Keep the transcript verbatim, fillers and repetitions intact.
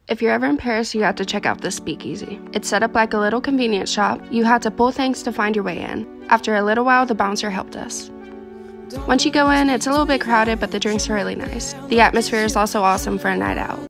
If you're ever in Paris, you have to check out the Speakeasy. It's set up like a little convenience shop. You had to pull things to find your way in. After a little while, the bouncer helped us. Once you go in, it's a little bit crowded, but the drinks are really nice. The atmosphere is also awesome for a night out.